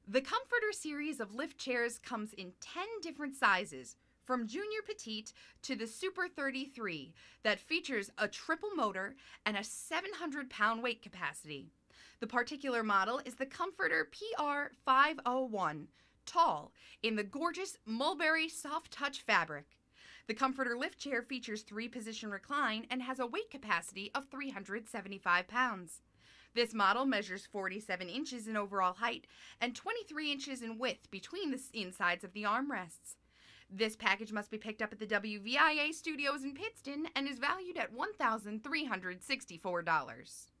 The Comforter series of lift chairs comes in 10 different sizes, from Junior Petite to the Super 33, that features a triple motor and a 700-pound weight capacity. The particular model is the Comforter PR501, tall, in the gorgeous mulberry soft touch fabric. The Comforter lift chair features 3-position recline and has a weight capacity of 375 pounds. This model measures 47 inches in overall height and 23 inches in width between the insides of the armrests. This package must be picked up at the WVIA studios in Pittston and is valued at $1,364.